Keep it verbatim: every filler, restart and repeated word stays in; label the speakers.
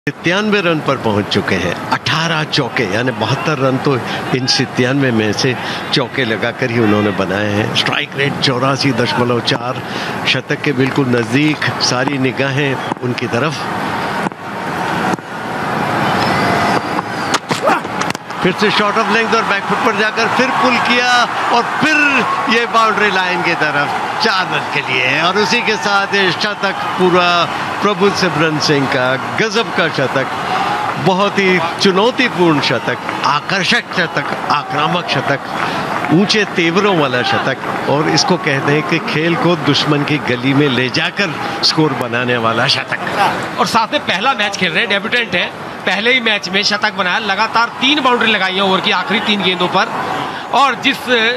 Speaker 1: सत्तानवे रन पर पहुंच चुके हैं। अठारह चौके यानी बहत्तर रन तो इन सत्तानवे में से चौके लगाकर ही उन्होंने बनाए हैं। स्ट्राइक रेट चौरासी दशमलव चार, शतक के बिल्कुल नजदीक। सारी निगाहें उनकी तरफ। फिर से शॉट ऑफ लेंथ और बैकफुट पर जाकर फिर पुल किया और फिर ये बाउंड्री लाइन की तरफ चार रन के लिए। और उसी के साथ ये शतक पूरा प्रभु सिमरन सिंह का गजब का शतक, बहुत ही चुनौतीपूर्ण शतक, आकर्षक शतक, आक्रामक शतक, ऊंचे तेवरों वाला शतक। और इसको कहते हैं कि खेल को दुश्मन की गली में ले जाकर स्कोर बनाने वाला शतक।
Speaker 2: और साथ में पहला मैच खेल रहे, डेब्यूटेंट है, पहले ही मैच में शतक बनाया। लगातार तीन बाउंड्री लगाई है ओवर की आखिरी तीन गेंदों पर। और जिस